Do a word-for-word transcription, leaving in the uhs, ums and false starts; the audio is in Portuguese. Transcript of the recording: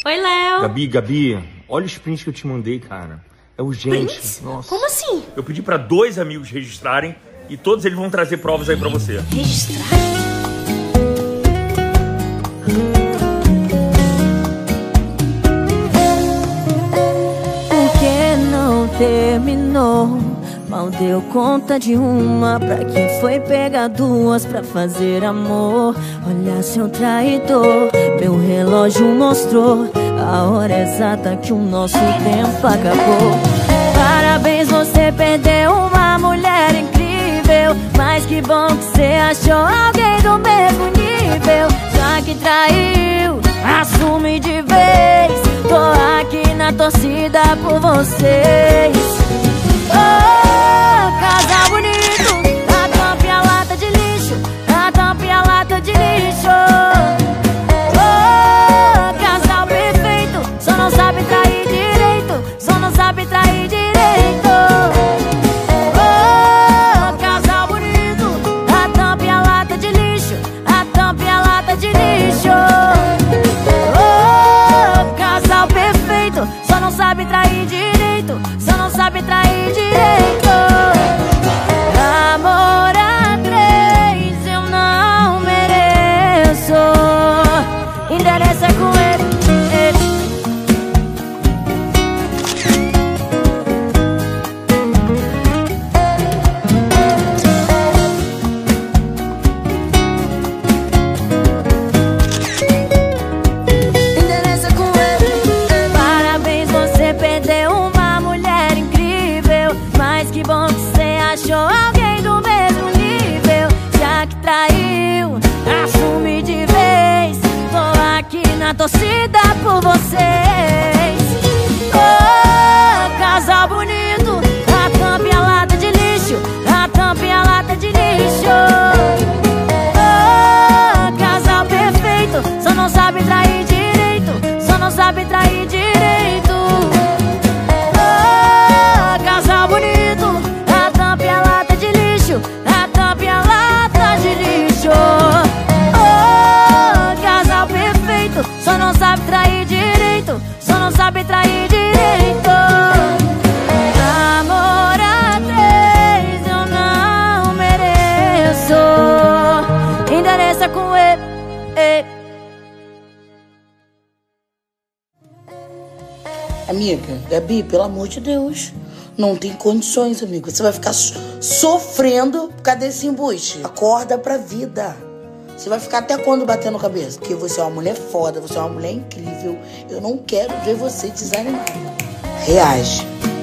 Oi, Léo. Gabi, Gabi, olha os prints que eu te mandei, cara. É urgente. Prints? Nossa. Como assim? Eu pedi pra dois amigos registrarem e todos eles vão trazer provas aí pra você. Registrar? Por que não terminou? Mal deu conta de uma, pra que foi pegar duas pra fazer amor? Olha, seu traidor, meu relógio mostrou a hora exata que o nosso tempo acabou. Parabéns, você perdeu uma mulher incrível, mas que bom que você achou alguém do mesmo nível. Já que traiu, assume de vez, tô aqui na torcida por vocês. Oh, casal bonito, a tampa e a lata de lixo, a tampa e a lata de lixo. Oh, casal perfeito, só não sabe trair direito, só não sabe trair direito. Oh, casal bonito, a tampa e a lata de lixo, a tampa e a lata de lixo. Oh, casal perfeito, só não sabe trair direito, só não sabe trair direito. Amor a três eu não mereço. Endereça com ele, ele. Endereça com ele. Parabéns, você perdeu uma mulher incrível, mas que bom que você achou alguém do mesmo nível. Já que traiu, assume de vez, tô aqui na torcida por vocês. Oh, casal bonito, a tampa e a lata de lixo, a tampa e a lata de lixo. Oh, casal perfeito, só não sabe trair direito, só não sabe trair direito. Oh, casal bonito, a tampa e a lata de lixo, a tampa e a lata de lixo. Oh, casal perfeito, só não sabe trair direito, só não sabe trair direito. Amor a três eu não mereço. Endereça com ele, ele. Amiga, Gabi, pelo amor de Deus, não tem condições, amigo. Você vai ficar so sofrendo por causa desse embuste. Acorda pra vida. Você vai ficar até quando batendo cabeça? Porque você é uma mulher foda, você é uma mulher incrível. Eu não quero ver você desanimada. Reage.